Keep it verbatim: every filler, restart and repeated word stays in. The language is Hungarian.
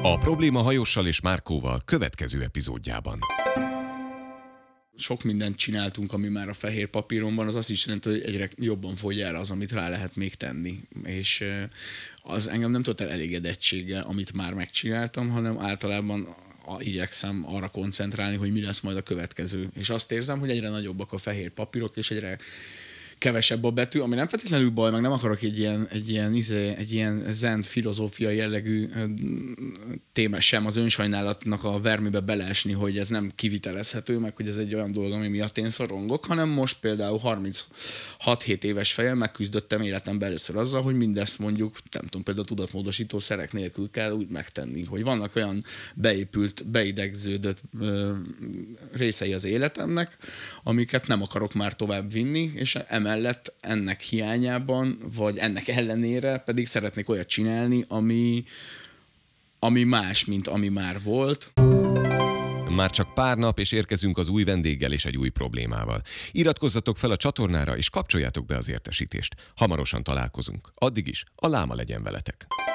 A probléma Hajóssal és Márkóval következő epizódjában. Sok mindent csináltunk, ami már a fehér papíron van, az azt is jelenti, hogy egyre jobban fogy el az, amit rá lehet még tenni. És az engem nem tölt el elégedettséggel, amit már megcsináltam, hanem általában igyekszem arra koncentrálni, hogy mi lesz majd a következő. És azt érzem, hogy egyre nagyobbak a fehér papírok, és egyre kevesebb a betű, ami nem feltétlenül baj, meg nem akarok egy ilyen, egy ilyen, izé, egy ilyen zen filozófiai jellegű téma sem az önsajnálatnak a vermébe beleesni, hogy ez nem kivitelezhető, meg hogy ez egy olyan dolog, ami miatt én szorongok, hanem most például harminchat-hét éves fejjel megküzdöttem életemben először azzal, hogy mindezt mondjuk, nem tudom, például tudatmódosító szerek nélkül kell úgy megtenni, hogy vannak olyan beépült, beidegződött ö, részei az életemnek, amiket nem akarok már tovább vinni, és emellett ennek hiányában, vagy ennek ellenére pedig szeretnék olyat csinálni, ami, ami más, mint ami már volt. Már csak pár nap, és érkezünk az új vendéggel és egy új problémával. Iratkozzatok fel a csatornára, és kapcsoljátok be az értesítést. Hamarosan találkozunk. Addig is a láma legyen veletek.